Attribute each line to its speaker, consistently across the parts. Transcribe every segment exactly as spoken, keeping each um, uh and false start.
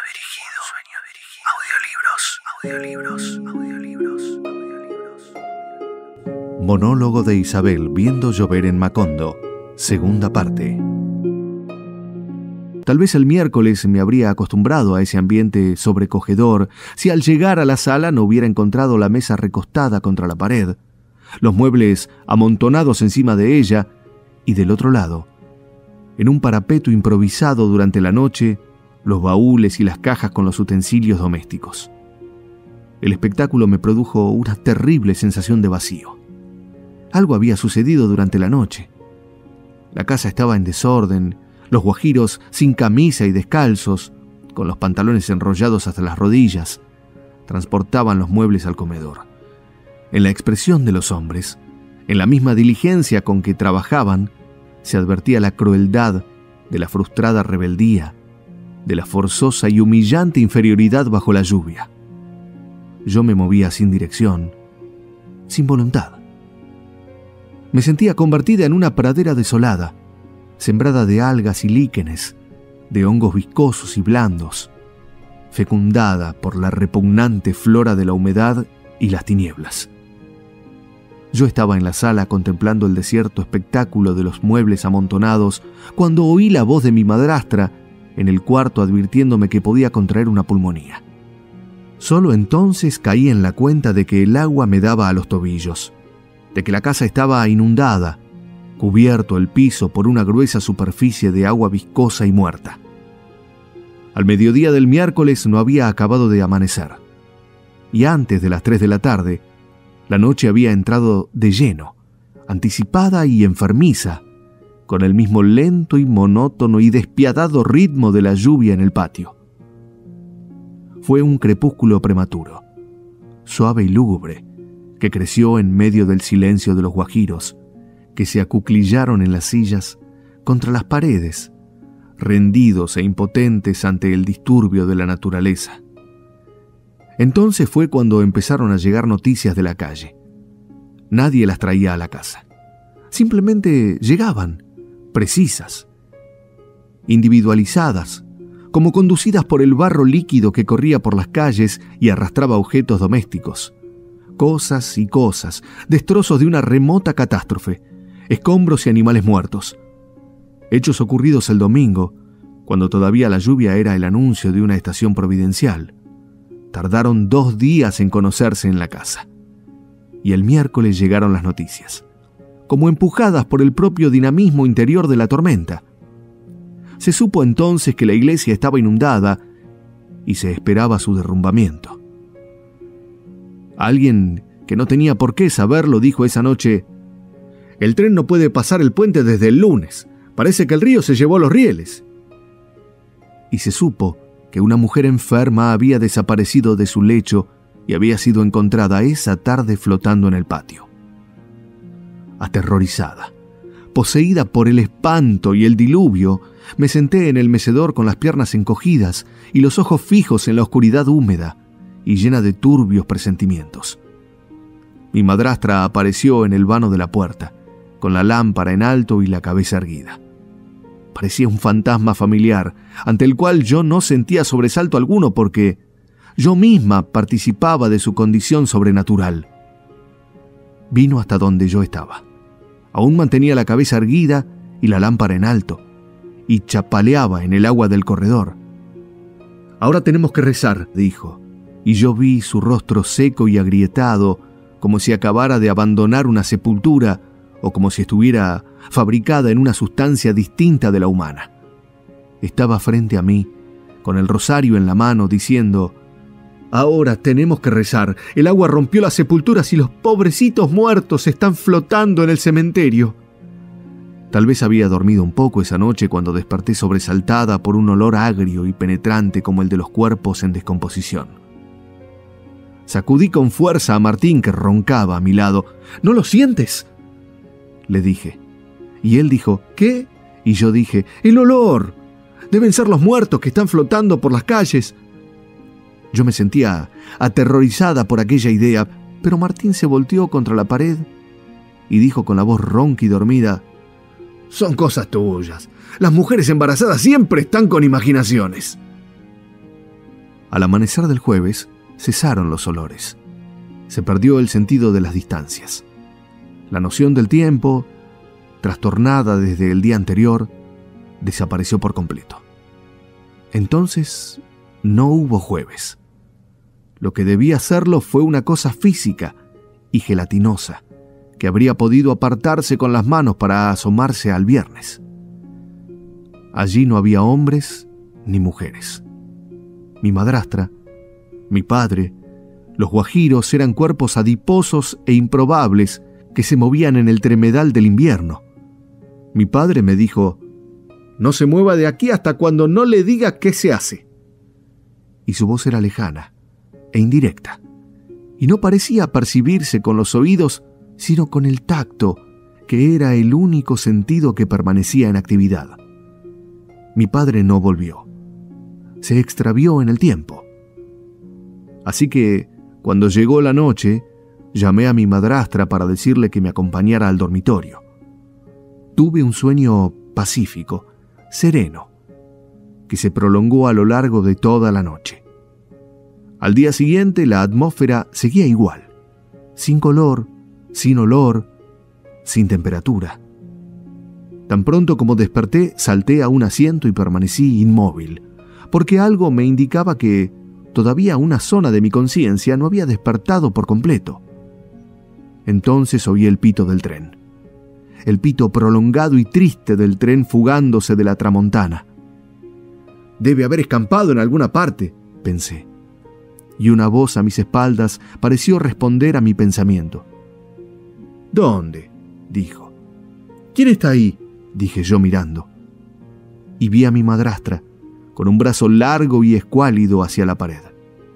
Speaker 1: dirigido. Audiolibros, audiolibros, audiolibros, audiolibros.
Speaker 2: Monólogo de Isabel viendo llover en Macondo, segunda parte. Tal vez el miércoles me habría acostumbrado a ese ambiente sobrecogedor si al llegar a la sala no hubiera encontrado la mesa recostada contra la pared, los muebles amontonados encima de ella y del otro lado, en un parapeto improvisado durante la noche, los baúles y las cajas con los utensilios domésticos. El espectáculo me produjo una terrible sensación de vacío. Algo había sucedido durante la noche. La casa estaba en desorden, los guajiros sin camisa y descalzos, con los pantalones enrollados hasta las rodillas, transportaban los muebles al comedor. En la expresión de los hombres, en la misma diligencia con que trabajaban, se advertía la crueldad de la frustrada rebeldía, de la forzosa y humillante inferioridad bajo la lluvia. Yo me movía sin dirección, sin voluntad. Me sentía convertida en una pradera desolada, sembrada de algas y líquenes, de hongos viscosos y blandos, fecundada por la repugnante flora de la humedad y las tinieblas. Yo estaba en la sala contemplando el desierto espectáculo de los muebles amontonados cuando oí la voz de mi madrastra en el cuarto advirtiéndome que podía contraer una pulmonía. Solo entonces caí en la cuenta de que el agua me daba a los tobillos, de que la casa estaba inundada, cubierto el piso por una gruesa superficie de agua viscosa y muerta. Al mediodía del miércoles no había acabado de amanecer, y antes de las tres de la tarde, la noche había entrado de lleno, anticipada y enfermiza, con el mismo lento y monótono y despiadado ritmo de la lluvia en el patio. Fue un crepúsculo prematuro, suave y lúgubre, que creció en medio del silencio de los guajiros, que se acuclillaron en las sillas contra las paredes, rendidos e impotentes ante el disturbio de la naturaleza. Entonces fue cuando empezaron a llegar noticias de la calle. Nadie las traía a la casa. Simplemente llegaban, precisas, individualizadas, como conducidas por el barro líquido que corría por las calles y arrastraba objetos domésticos. Cosas y cosas, destrozos de una remota catástrofe, escombros y animales muertos. Hechos ocurridos el domingo, cuando todavía la lluvia era el anuncio de una estación providencial. Tardaron dos días en conocerse en la casa. Y el miércoles llegaron las noticias, como empujadas por el propio dinamismo interior de la tormenta. Se supo entonces que la iglesia estaba inundada y se esperaba su derrumbamiento. Alguien que no tenía por qué saberlo dijo esa noche: «El tren no puede pasar el puente desde el lunes. Parece que el río se llevó los rieles». Y se supo que una mujer enferma había desaparecido de su lecho y había sido encontrada esa tarde flotando en el patio. Aterrorizada, poseída por el espanto y el diluvio, me senté en el mecedor con las piernas encogidas y los ojos fijos en la oscuridad húmeda y llena de turbios presentimientos. Mi madrastra apareció en el vano de la puerta, con la lámpara en alto y la cabeza erguida. Parecía un fantasma familiar, ante el cual yo no sentía sobresalto alguno porque yo misma participaba de su condición sobrenatural. Vino hasta donde yo estaba. Aún mantenía la cabeza erguida y la lámpara en alto, y chapaleaba en el agua del corredor. «Ahora tenemos que rezar», dijo, y yo vi su rostro seco y agrietado, como si acabara de abandonar una sepultura o como si estuviera fabricada en una sustancia distinta de la humana. Estaba frente a mí, con el rosario en la mano, diciendo: «Ahora tenemos que rezar. El agua rompió las sepulturas y los pobrecitos muertos están flotando en el cementerio». Tal vez había dormido un poco esa noche cuando desperté sobresaltada por un olor agrio y penetrante como el de los cuerpos en descomposición. Sacudí con fuerza a Martín, que roncaba a mi lado. «¿No lo sientes?», le dije. Y él dijo: «¿Qué?». Y yo dije: «El olor. Deben ser los muertos que están flotando por las calles». Yo me sentía aterrorizada por aquella idea, pero Martín se volteó contra la pared y dijo con la voz ronca y dormida: «Son cosas tuyas. Las mujeres embarazadas siempre están con imaginaciones». Al amanecer del jueves, cesaron los olores. Se perdió el sentido de las distancias. La noción del tiempo, trastornada desde el día anterior, desapareció por completo. Entonces, no hubo jueves. Lo que debía serlo fue una cosa física y gelatinosa, que habría podido apartarse con las manos para asomarse al viernes. Allí no había hombres ni mujeres. Mi madrastra, mi padre, los guajiros eran cuerpos adiposos e improbables que se movían en el tremedal del invierno. Mi padre me dijo: «No se mueva de aquí hasta cuando no le diga qué se hace». Y su voz era lejana e indirecta, y no parecía percibirse con los oídos, sino con el tacto, que era el único sentido que permanecía en actividad. Mi padre no volvió. Se extravió en el tiempo. Así que, cuando llegó la noche, llamé a mi madrastra para decirle que me acompañara al dormitorio. Tuve un sueño pacífico, sereno, que se prolongó a lo largo de toda la noche. Al día siguiente la atmósfera seguía igual, sin color, sin olor, sin temperatura. Tan pronto como desperté, salté a un asiento y permanecí inmóvil, porque algo me indicaba que todavía una zona de mi conciencia no había despertado por completo. Entonces oí el pito del tren, el pito prolongado y triste del tren fugándose de la tramontana. «Debe haber escampado en alguna parte», pensé, y una voz a mis espaldas pareció responder a mi pensamiento. «¿Dónde?», dijo. «¿Quién está ahí?», dije yo mirando. Y vi a mi madrastra, con un brazo largo y escuálido hacia la pared.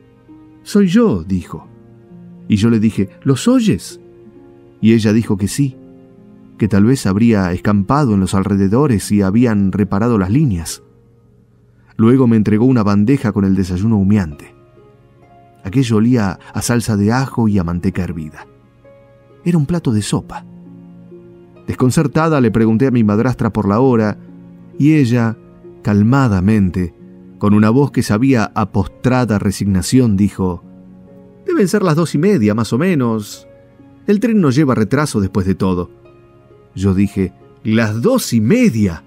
Speaker 2: «Soy yo», dijo. Y yo le dije: «¿Los oyes?». Y ella dijo que sí, que tal vez habría escampado en los alrededores y habían reparado las líneas. Luego me entregó una bandeja con el desayuno humeante. Aquello olía a salsa de ajo y a manteca hervida. Era un plato de sopa. Desconcertada le pregunté a mi madrastra por la hora, y ella, calmadamente, con una voz que sabía a postrada resignación, dijo: «Deben ser las dos y media, más o menos. El tren no lleva retraso después de todo». Yo dije: «¿Las dos y media?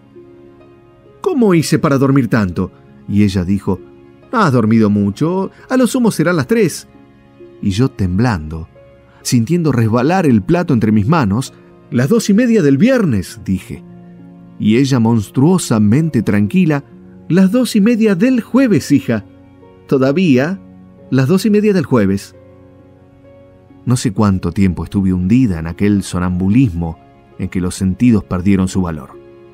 Speaker 2: ¿Cómo hice para dormir tanto?». Y ella dijo: «No has dormido mucho, a lo sumo serán las tres». Y yo, temblando, sintiendo resbalar el plato entre mis manos: «Las dos y media del viernes», dije. Y ella, monstruosamente tranquila: «Las dos y media del jueves, hija. Todavía las dos y media del jueves». No sé cuánto tiempo estuve hundida en aquel sonambulismo en que los sentidos perdieron su valor.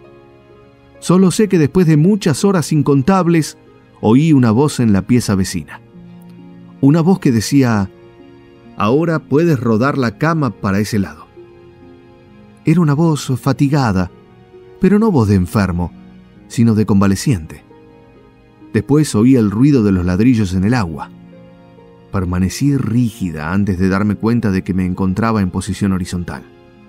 Speaker 2: Solo sé que después de muchas horas incontables, oí una voz en la pieza vecina. Una voz que decía: «Ahora puedes rodar la cama para ese lado». Era una voz fatigada, pero no voz de enfermo, sino de convaleciente. Después oí el ruido de los ladrillos en el agua. Permanecí rígida antes de darme cuenta de que me encontraba en posición horizontal.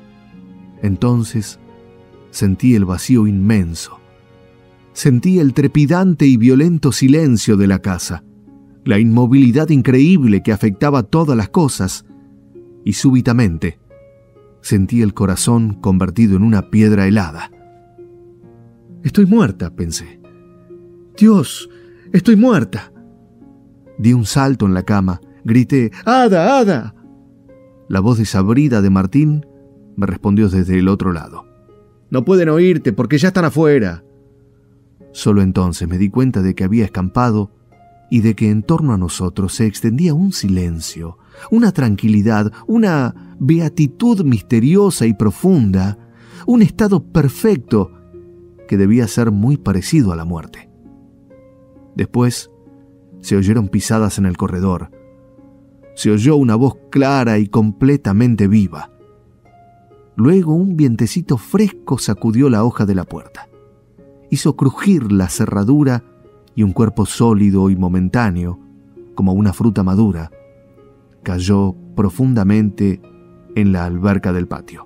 Speaker 2: Entonces sentí el vacío inmenso. Sentí el trepidante y violento silencio de la casa, la inmovilidad increíble que afectaba todas las cosas, y súbitamente sentí el corazón convertido en una piedra helada. «Estoy muerta», pensé. «Dios, estoy muerta». Di un salto en la cama, grité: «¡Ada, Ada!». La voz desabrida de Martín me respondió desde el otro lado: «No pueden oírte porque ya están afuera». Solo entonces me di cuenta de que había escampado y de que en torno a nosotros se extendía un silencio, una tranquilidad, una beatitud misteriosa y profunda, un estado perfecto que debía ser muy parecido a la muerte. Después se oyeron pisadas en el corredor. Se oyó una voz clara y completamente viva. Luego un vientecito fresco sacudió la hoja de la puerta. Hizo crujir la cerradura y un cuerpo sólido y momentáneo, como una fruta madura, cayó profundamente en la alberca del patio.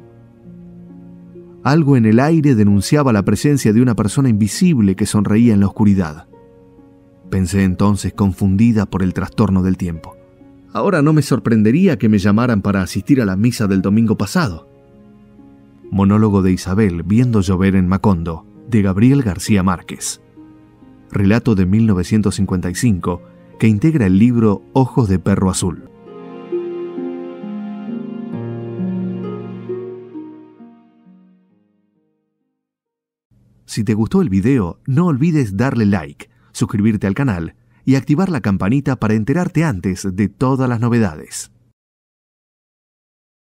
Speaker 2: Algo en el aire denunciaba la presencia de una persona invisible que sonreía en la oscuridad. pensé entonces, confundida por el trastorno del tiempo. Ahora no me sorprendería que me llamaran para asistir a la misa del domingo pasado. Monólogo de Isabel viendo llover en Macondo, de Gabriel García Márquez. Relato de mil novecientos cincuenta y cinco que integra el libro Ojos de Perro Azul. Si te gustó el video, no olvides darle like, suscribirte al canal y activar la campanita para enterarte antes de todas las novedades.